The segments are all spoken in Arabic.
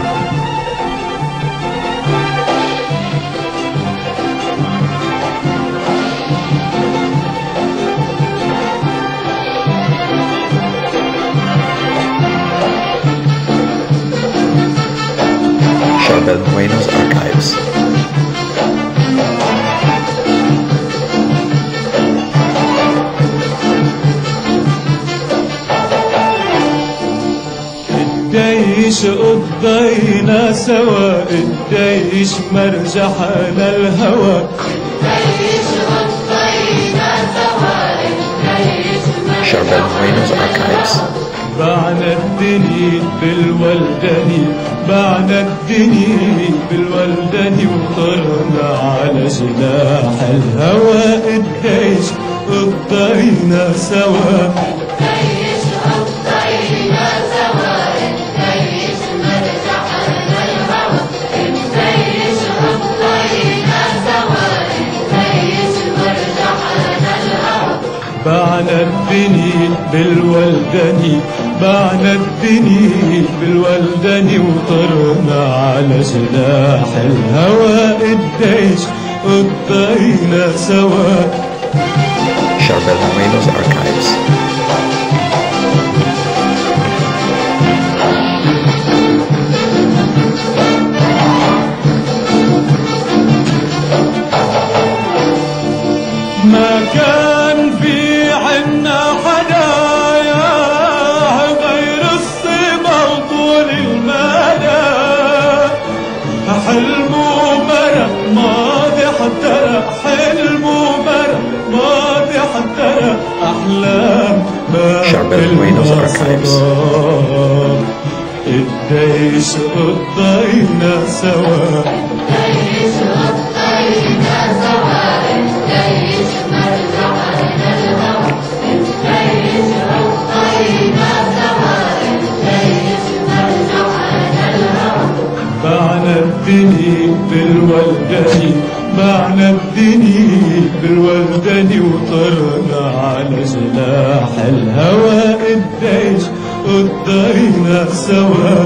Charbel Nueno's archives. الديش قضينا سوا، الديش مرجحنا الهوى. Charbel Nueno's archives. بعنا الدنيا بالولدني، بعنا الدنيا بالولدني، وطرنا على جناح الهوى. الديش قضينا سوا، بعنا الدنيا بالولدني، بعنا الدنيا بالولدني، وطرنا على جناح الهوى. الديش قضينا سوا. Charbel Nueno's archives. ما كان في عنا حدايا غير الصبا وطول المدى، حلم ومرق ماضي احترق، حلم ومرق ماضي احترق، احلام Charbel Nueno's archives. الديش قضينا سوا. بعنا الدنيا بالولدني، بعنا الدنيا بالولدني، وطرنا على جناح الهوى. الديش قضينا سوا.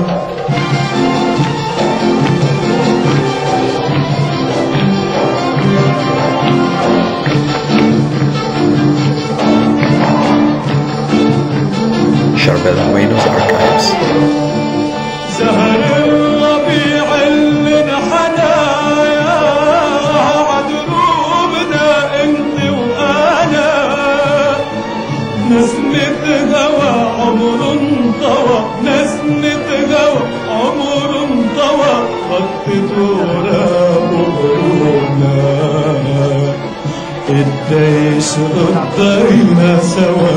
Charbel Nueno's archives. سهر الربيع اللي انحنايا عدروبنا انت وانا، نسمة هوى عمر انطوى، نسمة هوى عمر انطوى، خط تراب وغروبنا. الديش قضينا سوا،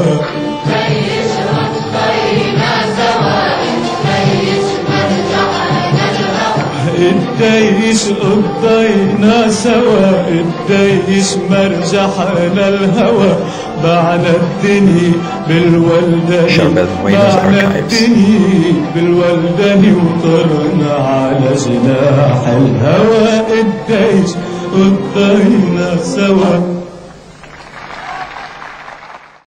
الديش قضينا سوا. الديش مرجحنا الهوى. بعنا الدنيا بالولدني، Charbel Nueno's بعنا archives. الدنيا بالولدني، وطرنا على جناح الهوى. الديش قضينا سوا.